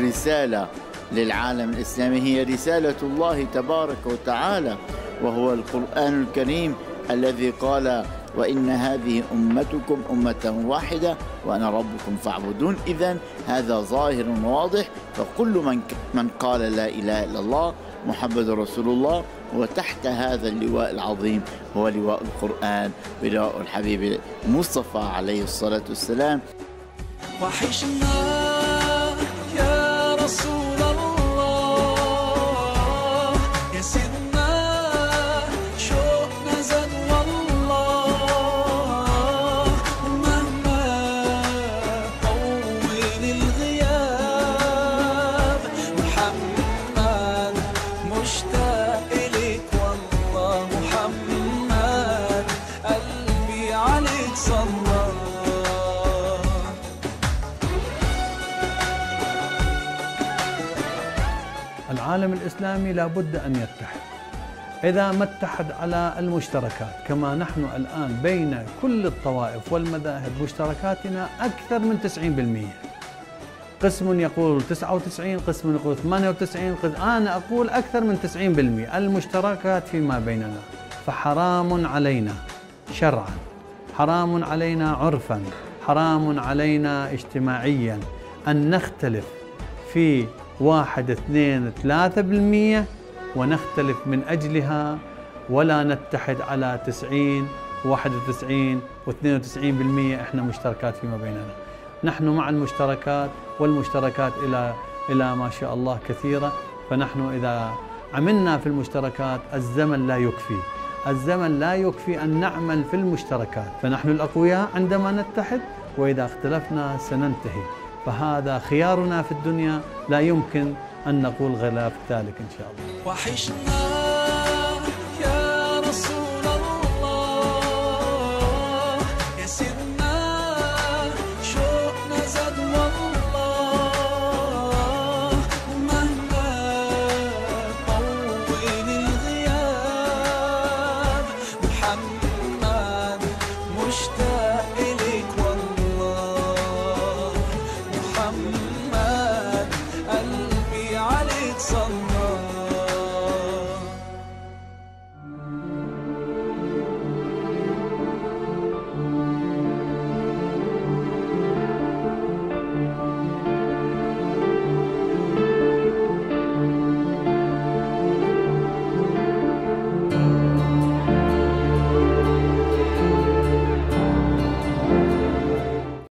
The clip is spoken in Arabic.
رسالة للعالم الإسلامي، هي رسالة الله تبارك وتعالى، وهو القرآن الكريم الذي قال: وإن هذه أمتكم أمة واحدة وأنا ربكم فاعبدون. إذن هذا ظاهر واضح، فكل من قال لا إله إلا الله محمد رسول الله، وتحت هذا اللواء العظيم هو لواء القرآن ولواء الحبيب المصطفى عليه الصلاة والسلام. وحشنا يا رسول الله، يا سيدنا شوقنا زاد والله، مهما طول الغياب محمد مشتاق إليك والله، محمد قلبي عليك صلى. العالم الإسلامي لابد أن يتحد. إذا ما اتحد على المشتركات كما نحن الآن بين كل الطوائف والمذاهب، مشتركاتنا أكثر من 90%. قسم يقول 99، قسم يقول 98، أنا أقول أكثر من 90% المشتركات فيما بيننا. فحرام علينا شرعا، حرام علينا عرفا، حرام علينا اجتماعيا أن نختلف في 1 2 3% ونختلف من أجلها، ولا نتحد على 90 91 و92%. احنا مشتركات فيما بيننا، نحن مع المشتركات، والمشتركات إلى ما شاء الله كثيرة. فنحن إذا عملنا في المشتركات الزمن لا يكفي، الزمن لا يكفي أن نعمل في المشتركات. فنحن الأقوياء عندما نتحد، وإذا اختلفنا سننتهي. فهذا خيارنا في الدنيا، لا يمكن أن نقول غلاف ذلك إن شاء الله. وحشنا